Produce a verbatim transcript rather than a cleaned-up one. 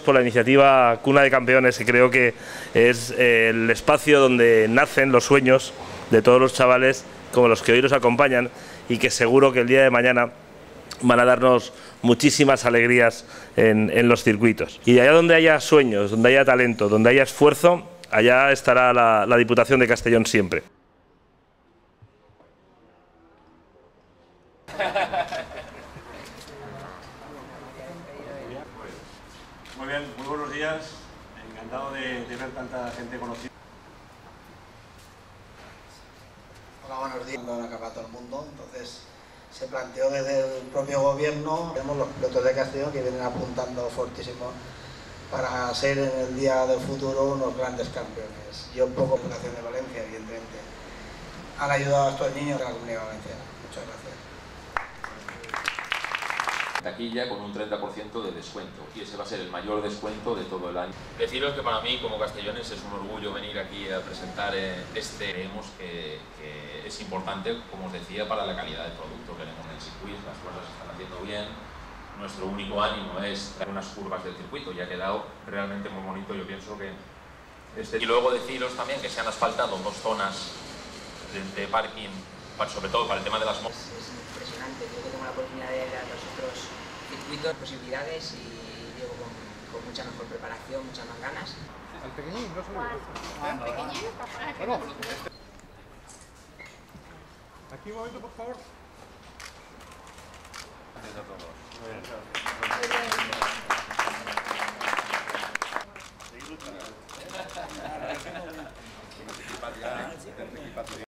por la iniciativa Cuna de Campeones, que creo que es eh, el espacio donde nacen los sueños de todos los chavales como los que hoy nos acompañan y que seguro que el día de mañana van a darnos muchísimas alegrías en, en los circuitos. Y allá donde haya sueños, donde haya talento, donde haya esfuerzo, allá estará la, la Diputación de Castellón siempre. Muy bien, muy buenos días. Encantado de, de ver tanta gente conocida. Hola, buenos días. Lo han acabado todo el mundo, entonces se planteó desde el propio gobierno. Tenemos los pilotos de Castellón que vienen apuntando fortísimo para ser en el día del futuro unos grandes campeones. Yo un poco Fundación de Valencia, evidentemente, han ayudado a estos niños de la Comunidad Valenciana. Muchas gracias. Taquilla con un treinta por ciento de descuento, y ese va a ser el mayor descuento de todo el año. Deciros que para mí como castellones es un orgullo venir aquí a presentar este. Creemos que, que es importante, como os decía, para la calidad del producto que tenemos en el circuito. Las cosas se están haciendo bien. Nuestro único ánimo es dar unas curvas del circuito y ha quedado realmente muy bonito. Yo pienso que este... Y luego deciros también que se han asfaltado dos zonas de, de parking, para, sobre todo para el tema de las motos. Es impresionante. Yo que tengo la oportunidad de ver a los otros circuitos, posibilidades, y llego con, con mucha mejor preparación, muchas más ganas. El pequeñín, no solo. ¿El pequeñín? Bueno. Aquí un momento, por favor. Gracias a todos. Muy bien.